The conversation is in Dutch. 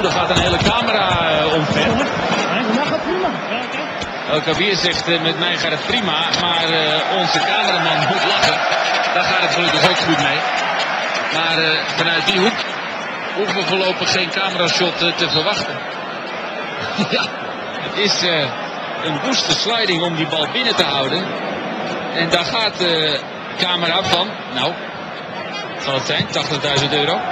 er gaat een hele camera omver. Dat gaat prima. El Kabir zegt met mij gaat het prima, maar onze cameraman moet lachen. Daar gaat het gelukkig ook goed mee. Maar vanuit die hoek hoeven we voorlopig geen camerashot te verwachten. Ja, het is een woeste sliding om die bal binnen te houden. En daar gaat de camera van, nou, wat zal het zijn, €80.000.